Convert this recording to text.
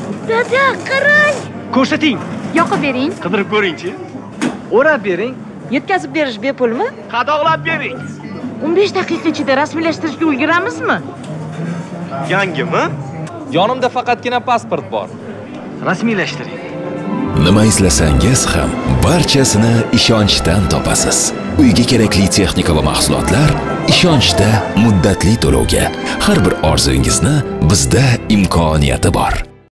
Dada, qarang. Ko'rsating. Yoqib bering. Qidirib ko'ring-chi. O'rab bering. Yetkazib berish bepulmi? Qadoqlab bering. 15 daqiqa ichida rasmiylashtirishga ulguramizmi? Yangimi? Yonimda faqatgina pasport bor. Rasmiylashtiring. Nima izlasangiz ham barchasini ishonchdan topasiz. Uyga kerakli texnika va mahsulotlar ishonchda, muddatli to'lovga. Har bir orzungizni bizda imkoniyati bor.